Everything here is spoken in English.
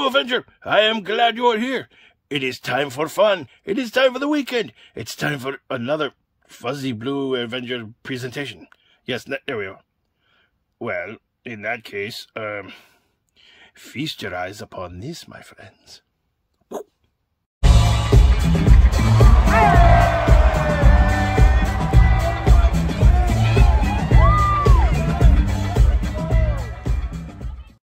Blue Avenger. I am glad you are here. It is time for fun. It is time for the weekend. It's time for another fuzzy Blue Avenger presentation. Yes, there we are. Well, in that case, feast your eyes upon this, my friends.